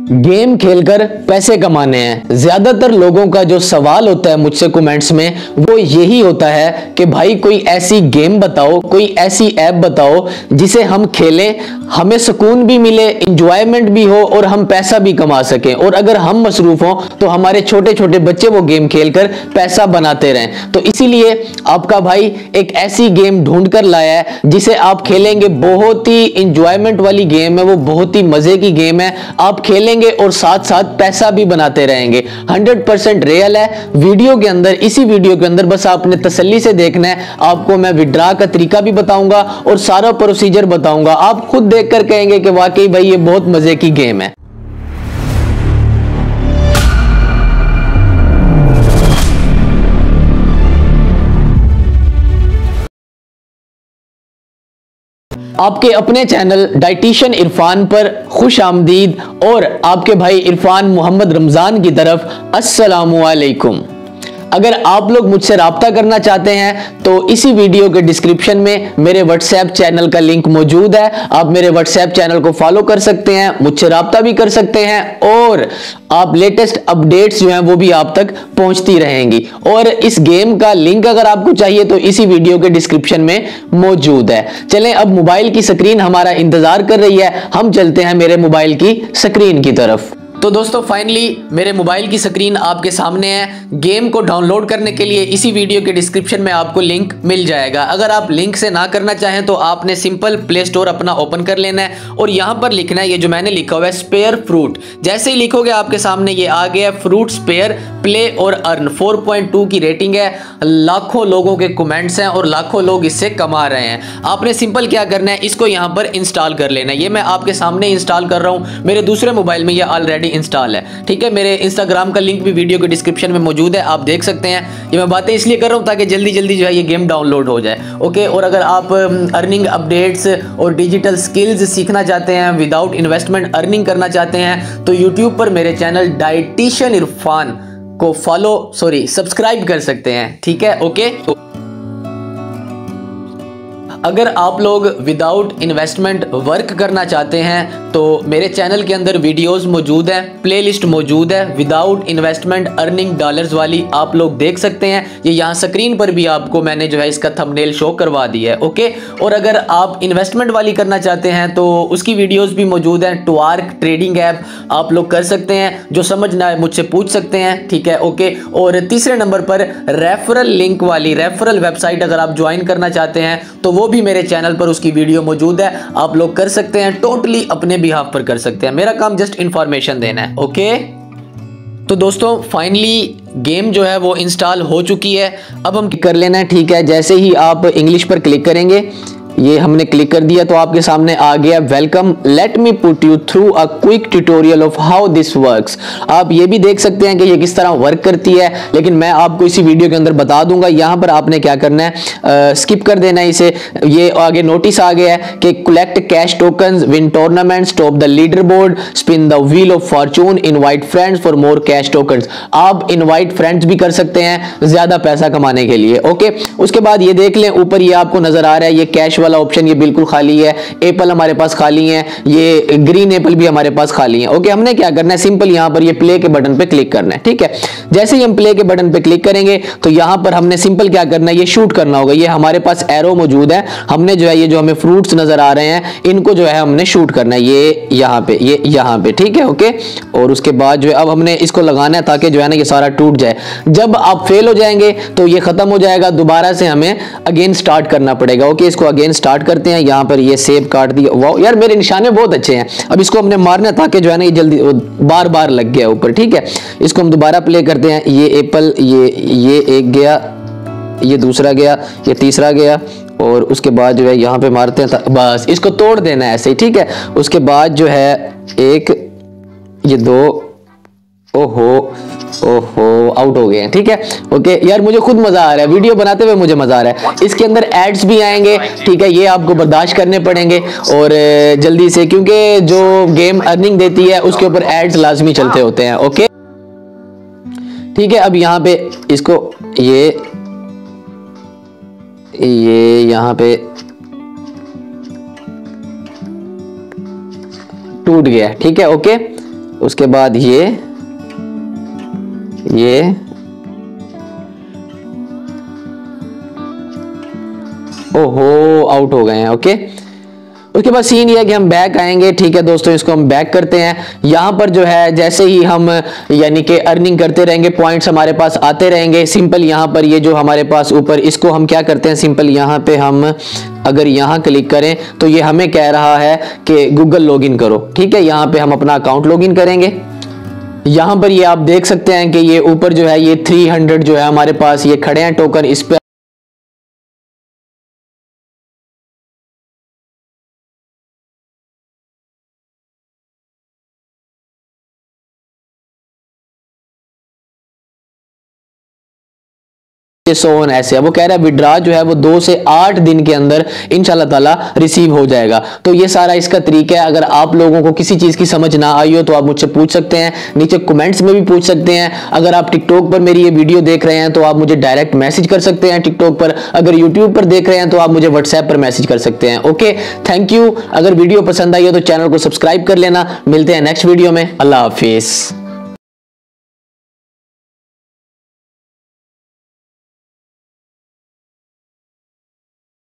Game खेलकर पैसे कमाने हैं। ज्यादातर लोगों का जो सवाल होता है मुझसे कमेंट्स में वो यही होता है कि भाई कोई ऐसी गेम बताओ, कोई ऐसी ऐप बताओ जिसे हम खेलें, हमें सुकून भी मिले, इंजॉयमेंट भी हो और हम पैसा भी कमा सकें, और अगर हम मसरूफ हों तो हमारे छोटे छोटे बच्चे वो गेम खेलकर पैसा बनाते रहें। तो इसीलिए आपका भाई एक ऐसी गेम ढूंढ कर लाया है जिसे आप खेलेंगे। बहुत ही इंजॉयमेंट वाली गेम है, वो बहुत ही मजे की गेम है। आप खेलेंगे और साथ साथ पैसा भी बनाते रहेंगे। 100% रियल है। वीडियो के अंदर, इसी वीडियो के अंदर बस आपने तसल्ली से देखना है। आपको मैं विड्रॉ का तरीका भी बताऊंगा और सारा प्रोसीजर बताऊंगा। आप खुद देखकर कहेंगे कि वाकई भाई ये बहुत मजे की गेम है। आपके अपने चैनल डाइटिशियन इरफान पर खुश आमदीद, और आपके भाई इरफान मोहम्मद रमजान की तरफ अस्सलामु अलैकुम। अगर आप लोग मुझसे राब्ता करना चाहते हैं तो इसी वीडियो के डिस्क्रिप्शन में मेरे व्हाट्सएप चैनल का लिंक मौजूद है। आप मेरे व्हाट्सएप चैनल को फॉलो कर सकते हैं, मुझसे राब्ता भी कर सकते हैं, और आप लेटेस्ट अपडेट्स जो हैं वो भी आप तक पहुंचती रहेंगी। और इस गेम का लिंक अगर आपको चाहिए तो इसी वीडियो के डिस्क्रिप्शन में मौजूद है। चलें, अब मोबाइल की स्क्रीन हमारा इंतजार कर रही है, हम चलते हैं मेरे मोबाइल की स्क्रीन की तरफ। तो दोस्तों फाइनली मेरे मोबाइल की स्क्रीन आपके सामने है। गेम को डाउनलोड करने के लिए इसी वीडियो के डिस्क्रिप्शन में आपको लिंक मिल जाएगा। अगर आप लिंक से ना करना चाहें तो आपने सिंपल प्ले स्टोर अपना ओपन कर लेना है और यहाँ पर लिखना है ये जो मैंने लिखा हुआ है स्पेयर फ्रूट। जैसे ही लिखोगे आपके सामने ये आ गया फ्रूट स्पेयर प्ले और अर्न। 4.2 की रेटिंग है, लाखों लोगों के कमेंट्स हैं और लाखों लोग इससे कमा रहे हैं। आपने सिंपल क्या करना है, इसको यहाँ पर इंस्टॉल कर लेना है। ये मैं आपके सामने इंस्टॉल कर रहा हूँ, मेरे दूसरे मोबाइल में ये ऑलरेडी इंस्टॉल है। ठीक है, मेरे इंस्टाग्राम का लिंक भी वीडियो के डिस्क्रिप्शन में मौजूद है, आप देख सकते हैं। ये मैं बातें इसलिए कर रहा हूँ ताकि जल्दी जल्दी जो है ये गेम डाउनलोड हो जाए। ओके, और अगर आप अर्निंग अपडेट्स और डिजिटल स्किल्स सीखना चाहते हैं, विदाउट इन्वेस्टमेंट अर्निंग करना चाहते हैं, तो यूट्यूब पर मेरे चैनल डाइटिशियन इरफान को सब्सक्राइब कर सकते हैं। ठीक है, ओके। अगर आप लोग विदाउट इन्वेस्टमेंट वर्क करना चाहते हैं तो मेरे चैनल के अंदर वीडियोस मौजूद हैं, प्लेलिस्ट मौजूद है विदाउट इन्वेस्टमेंट अर्निंग डॉलर्स वाली, आप लोग देख सकते हैं। ये यहाँ स्क्रीन पर भी आपको मैंने जो है इसका थंबनेल शो करवा दिया है। ओके, और अगर आप इन्वेस्टमेंट वाली करना चाहते हैं तो उसकी वीडियोस भी मौजूद हैं। ट्वार्क ट्रेडिंग ऐप आप लोग कर सकते हैं, जो समझना है मुझसे पूछ सकते हैं। ठीक है, ओके। और तीसरे नंबर पर रेफरल लिंक वाली रेफरल वेबसाइट अगर आप ज्वाइन करना चाहते हैं तो वो भी मेरे चैनल पर उसकी वीडियो मौजूद है, आप लोग कर सकते हैं। टोटली अपने बिहाफ पर कर सकते हैं, मेरा काम जस्ट इंफॉर्मेशन देना है। ओके, तो दोस्तों फाइनली गेम जो है वो इंस्टॉल हो चुकी है। अब हम कर लेना है। ठीक है, जैसे ही आप इंग्लिश पर क्लिक करेंगे, ये हमने क्लिक कर दिया तो आपके सामने आ गया welcome, let me put you through a quick tutorial of how this works. आप ये भी देख सकते हैं कि ये किस तरह वर्क करती है, लेकिन मैं आपको इसी वीडियो के अंदर बता दूंगा। यहाँ पर आपने क्या करना है, स्किप कर देना है इसे। ये आगे नोटिस आ गया है कि collect cash tokens, win tournaments, top the leader board, spin the wheel of fortune, invite friends for more cash tokens. आप इनवाइट फ्रेंड्स भी कर सकते हैं ज्यादा पैसा कमाने के लिए। ओके, उसके बाद ये देख लें ऊपर ये आपको नजर आ रहा है, ये कैश वाला ऑप्शन ये बिल्कुल खाली है। एप्पल हमारे पास खाली है, ये ग्रीन एप्पल भी हमारे पास खाली है। ओके, हमने क्या करना है, सिंपल यहां पर ये प्ले के बटन पे क्लिक करना है। ठीक है, जैसे ही हम प्ले के बटन पे क्लिक करेंगे तो यहां पर हमने सिंपल क्या करना है, ये शूट करना होगा। ये हमारे पास एरो मौजूद है, हमने जो है ये जो हमें फ्रूट्स नजर आ रहे हैं इनको जो है हमने शूट करना है, ये यहां पे। ठीक है, ओके। और उसके बाद जो है अब हमने इसको लगाना है ताकि जो है ना ये सारा टूट जाए। जब आप फेल हो जाएंगे तो ये खत्म हो जाएगा, दोबारा से हमें अगेन स्टार्ट करना पड़ेगा। ओके, इसको अगेन स्टार्ट करते हैं। यहां पर ये सेब काट दिया। वाओ यार, मेरे निशाने बहुत अच्छे हैं। अब इसको हमने मारना है ताकि जो है ना ये जल्दी बार बार लग गया ऊपर। ठीक है, इसको हम दोबारा प्ले करते हैं। ये एप्पल, ये एक गया, ये दूसरा गया, ये तीसरा गया, और उसके बाद जो है यहाँ पे मारते हैं, बस इसको तोड़ देना है ऐसे ही। ठीक है, उसके बाद जो है एक, ये दो, ओहो आउट हो गए हैं। ठीक है, ओके यार, मुझे खुद मजा आ रहा है, वीडियो बनाते हुए मुझे मजा आ रहा है। इसके अंदर एड्स भी आएंगे, ठीक है, ये आपको बर्दाश्त करने पड़ेंगे और जल्दी से, क्योंकि जो गेम अर्निंग देती है उसके ऊपर एड्स लाजमी चलते होते हैं। ओके, ठीक है। अब यहाँ पे इसको ये यहाँ पे टूट गया। ठीक है, ओके। उसके बाद ये ओहो आउट हो गए हैं। ओके, उसके बाद सीन ये है कि हम बैक आएंगे। ठीक है दोस्तों, इसको हम बैक करते हैं। यहां पर जो है जैसे ही हम यानी कि अर्निंग करते रहेंगे, पॉइंट्स हमारे पास आते रहेंगे। सिंपल यहां पर ये जो हमारे पास ऊपर, इसको हम क्या करते हैं, सिंपल यहां पे हम अगर यहां क्लिक करें तो ये हमें कह रहा है कि गूगल लॉगिन करो। ठीक है, यहां पे हम अपना अकाउंट लॉगिन करेंगे। यहां पर ये आप देख सकते हैं कि ये ऊपर जो है ये 300 जो है हमारे पास ये खड़े हैं टोकन। इस पे सोन ऐसे है, वो कह रहा है विड्रा जो है वो 2 से 8 दिन के अंदर इंशाल्लाह ताला रिसीव हो जाएगा। तो ये सारा इसका तरीका है। अगर आप लोगों को किसी चीज की समझ ना आई हो तो आप मुझसे पूछ सकते हैं, नीचे कमेंट्स में भी पूछ सकते हैं। अगर आप टिकटॉक पर मेरी ये वीडियो देख रहे हैं तो आप मुझे डायरेक्ट मैसेज कर सकते हैं टिकटॉक पर। अगर यूट्यूब पर देख रहे हैं तो आप मुझे व्हाट्सएप पर मैसेज कर सकते हैं। Okay, thank you. अगर वीडियो पसंद आई हो तो चैनल को सब्सक्राइब कर लेना। मिलते हैं नेक्स्ट वीडियो में। अल्लाह हाफिज।